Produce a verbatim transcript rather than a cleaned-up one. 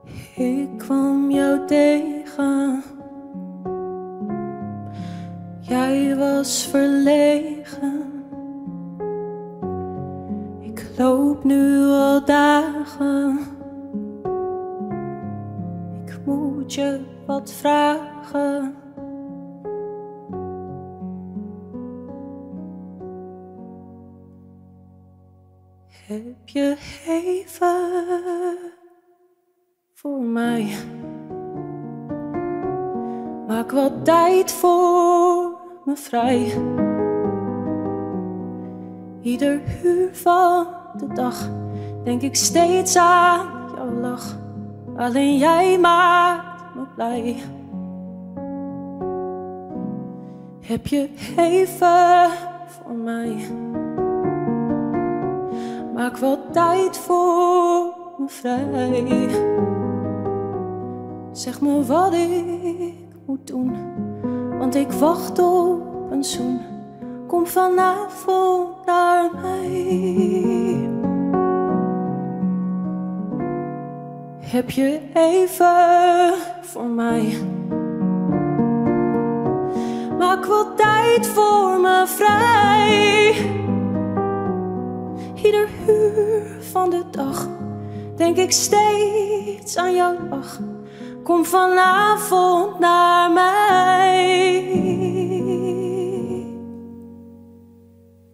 Ik kwam jou tegen, jij was verlegen. Ik loop nu al dagen, ik moet je wat vragen. Heb je even voor mij? Maak wat tijd voor me vrij. Ieder uur van de dag denk ik steeds aan jouw lach. Alleen jij maakt me blij. Heb je even voor mij? Maak wat tijd voor me vrij. Zeg me wat ik moet doen, want ik wacht op een zoen. Kom vanavond naar mij. Heb je even voor mij? Maak wat tijd voor me vrij. Ieder uur van de dag denk ik steeds aan jouw lach. Kom vanavond naar mij.